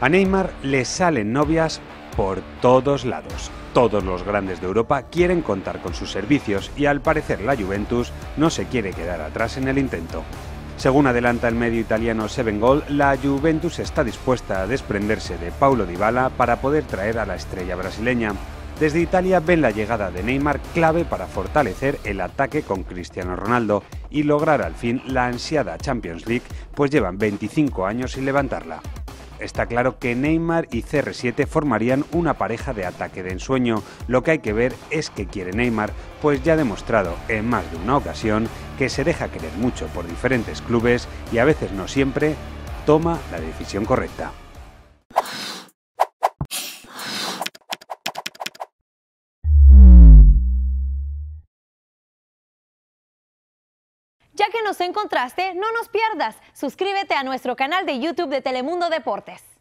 A Neymar le salen novias por todos lados. Todos los grandes de Europa quieren contar con sus servicios y al parecer la Juventus no se quiere quedar atrás en el intento. Según adelanta el medio italiano Seven Goal, la Juventus está dispuesta a desprenderse de Paulo Dybala para poder traer a la estrella brasileña. Desde Italia ven la llegada de Neymar clave para fortalecer el ataque con Cristiano Ronaldo y lograr al fin la ansiada Champions League, pues llevan 25 años sin levantarla. Está claro que Neymar y CR7 formarían una pareja de ataque de ensueño. Lo que hay que ver es qué quiere Neymar, pues ya ha demostrado en más de una ocasión que se deja querer mucho por diferentes clubes y a veces no siempre toma la decisión correcta. Ya que nos encontraste, no nos pierdas. Suscríbete a nuestro canal de YouTube de Telemundo Deportes.